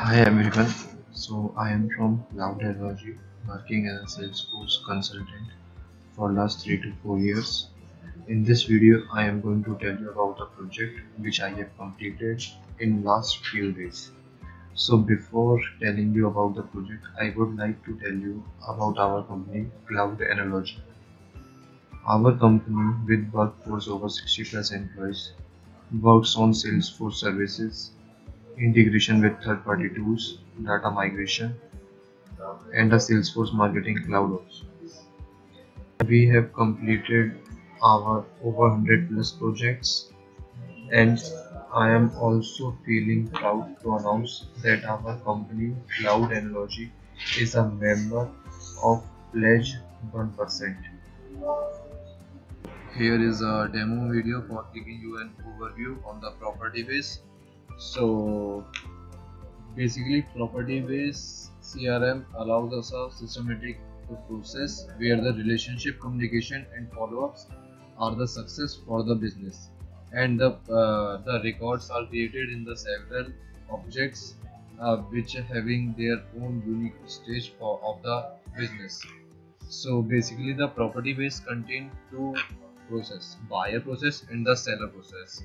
Hi everyone. So I am from Cloud Technology, working as a Salesforce consultant for last 3 to 4 years. In this video, I am going to tell you about the project which I have completed in last few days. So before telling you about the project, I would like to tell you about our company, Cloud Analogy. Our company, with workforce over 60 plus employees, works on Salesforce services, integration with third-party tools, data migration, and a Salesforce Marketing Cloud also. We have completed our over 100 plus projects, and I am also feeling proud to announce that our company Cloud Analogy is a member of Pledge 1%. Here is a demo video for giving you an overview on the property base. So basically, property based CRM allows us a systematic process where the relationship, communication, and follow-ups are the success for the business, and the records are created in the several objects which are having their own unique stage of the business. So basically, the property base contain two process: buyer process and the seller process.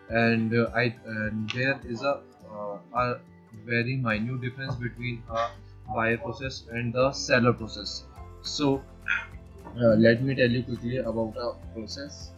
And there is a very minute difference between a buyer process and the seller process. So let me tell you quickly about a process.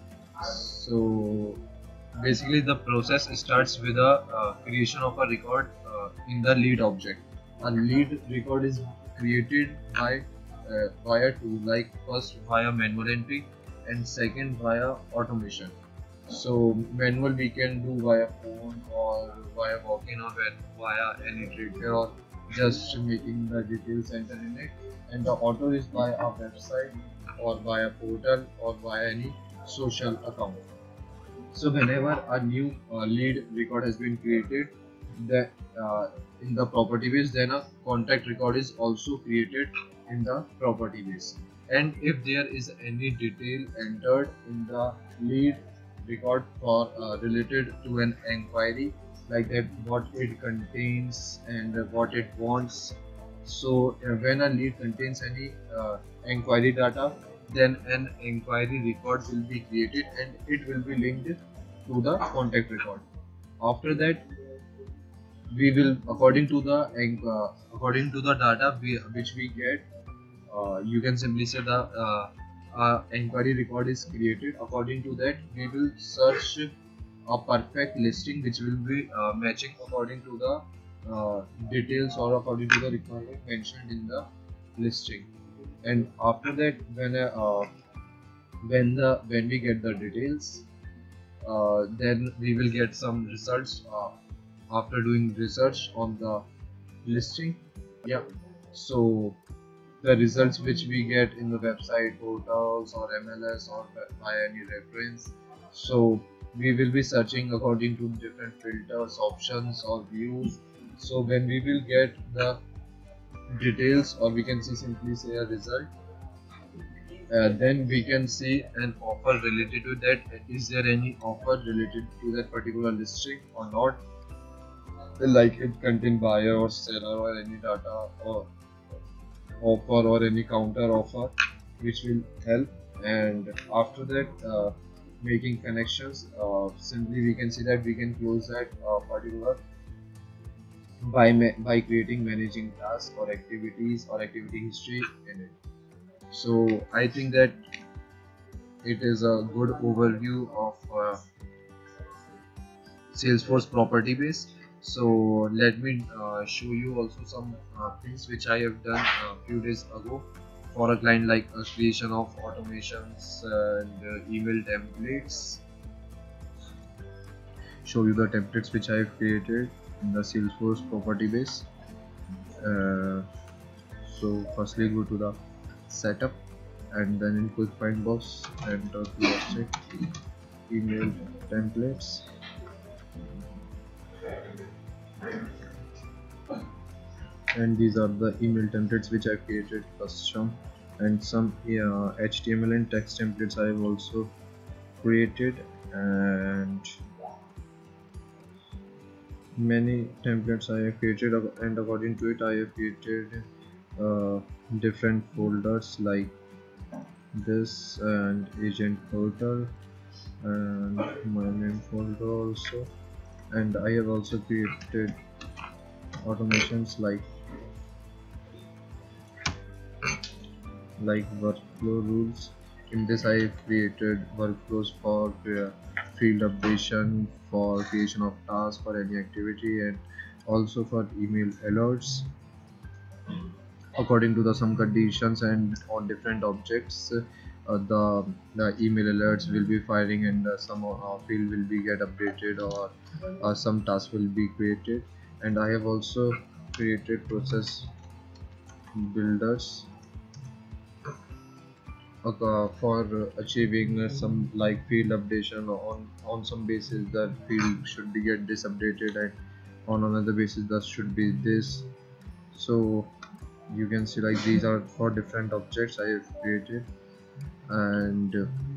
So basically, the process starts with a creation of a record in the lead object. A lead record is created by via two, like first via manual entry and second via automation. So manual we can do via phone or via walk-in or via any tracker or just making the details enter in it. And the auto is via a website or via portal or via any social account. So whenever a new lead record has been created, that in the property base, then a contact record is also created in the property base. And if there is any detail entered in the lead record for related to an inquiry, like that what it contains and what it wants. So when a lead contains any inquiry data, then an inquiry record will be created and it will be linked to the contact record. After that, we will according to the data which we get, you can simply say the inquiry record is created. According to that, we will search a perfect listing which will be matching according to the details or according to the requirement mentioned in the listing. And after that, when we get the details, then we will get some results after doing research on the listing. Yeah, so the results which we get in the website portals or MLS or by any reference, so we will be searching according to different filters, options or views. So when we will get the details, or we can see simply say a result, then we can see an offer related to that. Is there any offer related to that particular listing or not, like it contain buyer or seller or any data or offer or any counter offer which will help. And after that, making connections, simply we can see that we can close that particular by creating managing tasks or activities or activity history in it. So I think that it is a good overview of Salesforce property base. So let me show you also some things which I have done a few days ago for a client, like a creation of automations and email templates. Show you the templates which I have created in the Salesforce property base. So firstly go to the setup, and then in quick find box enter the object email templates. And these are the email templates which I created custom, and some HTML and text templates I have also created. And Many templates I have created, and according to it I have created different folders like this, and agent portal, and my name folder also. And I have also created automations like workflow rules. In this I have created workflows for field updation, for creation of tasks for any activity, and also for email alerts according to the some conditions. And on different objects, the email alerts will be firing, and some field will be get updated, or some task will be created. And I have also created process builders for achieving some like field updation. On some basis that field should be get this updated, and on another basis that should be this. So you can see like these are for different objects I have created, and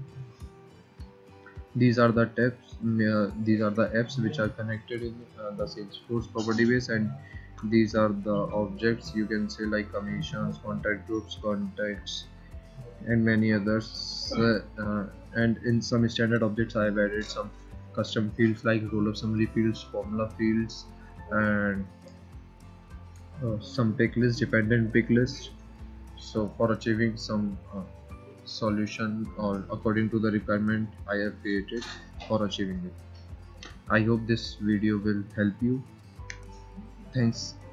these are the tabs. These are the apps which are connected in the Salesforce property base, and these are the objects. You can say like commissions, contact groups, contacts, and many others. And in some standard objects I have added some custom fields like roll-up summary fields, formula fields, and some pick list, dependent pick list. So for achieving some solution or according to the requirement I have created for achieving it. I hope this video will help you. Thanks.